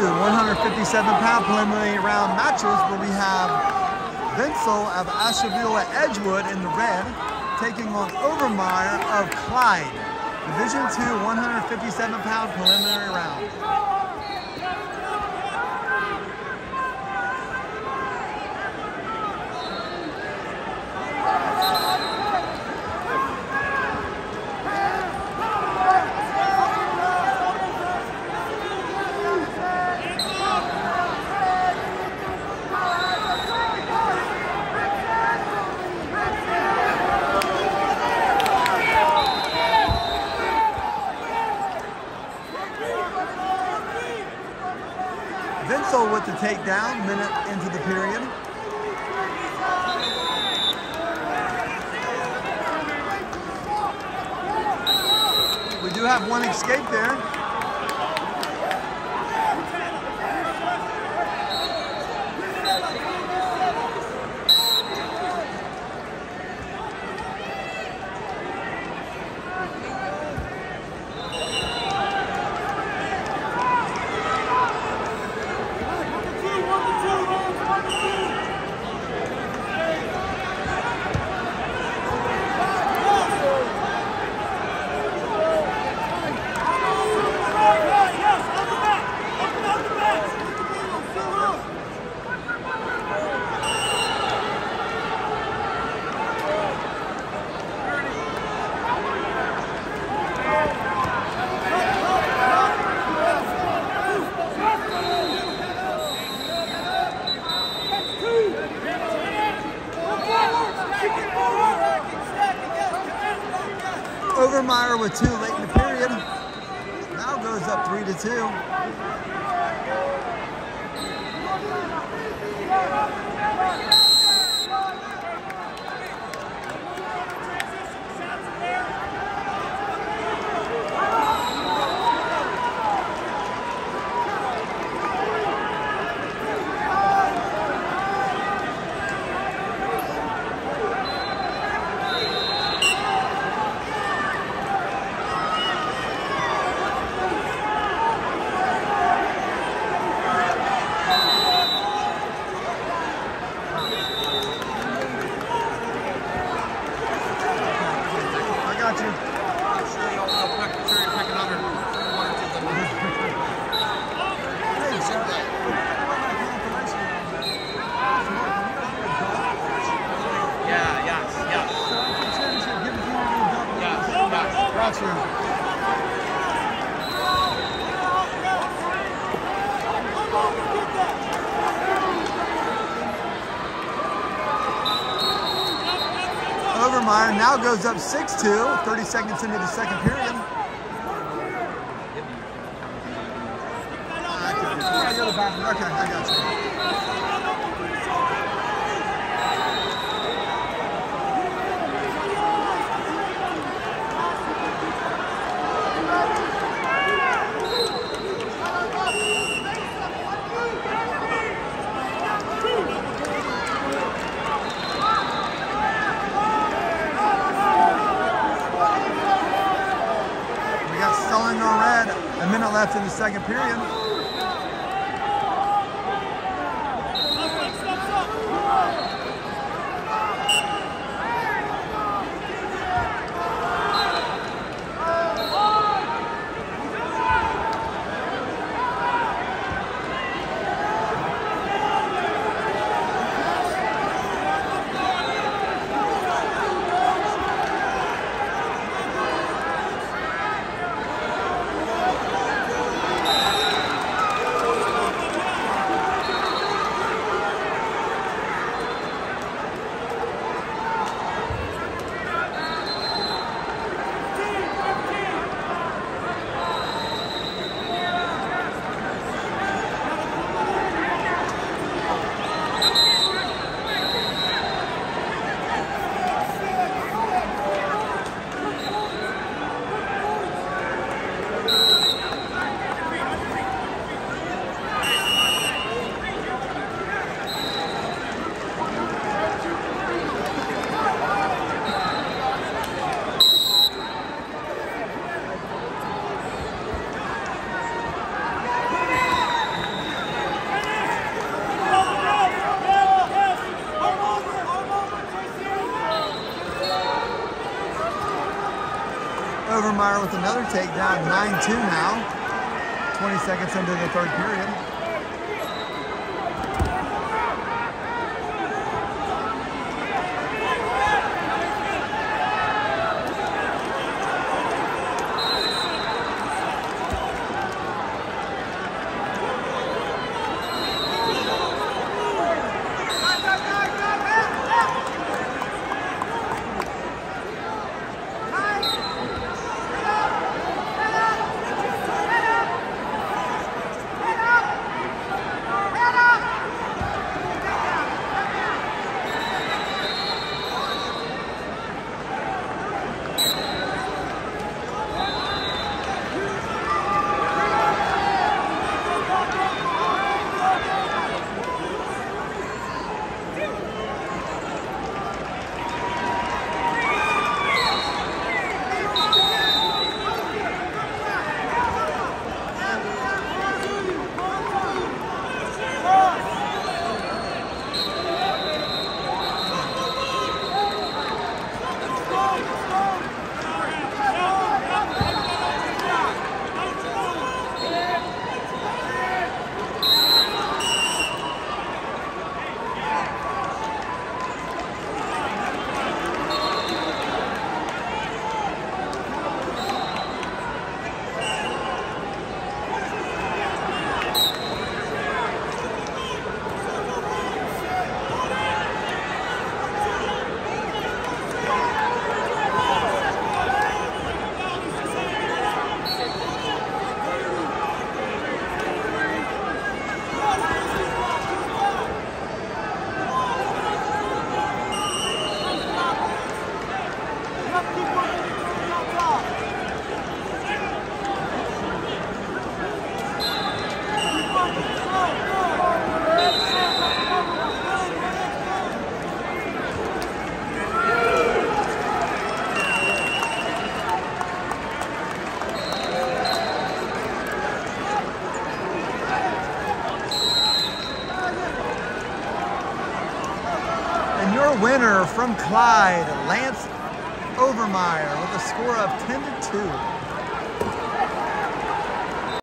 157-pound preliminary round matches where we have Vinsel of Asheville Edgewood in the red taking on Overmeyer of Clyde. Division II 157-pound preliminary round. Vinsel with the takedown, minute into the period. We do have one escape there. Overmeyer with 2 late in the period. Now goes up 3-2. Overmeyer now goes up 6-2, 30 seconds into the second period. Okay, I got you. A minute left in the second period. Overmeyer with another takedown, 9-2 now. 20 seconds into the third period. Your winner from Clyde, Lance Overmeyer, with a score of 10-2.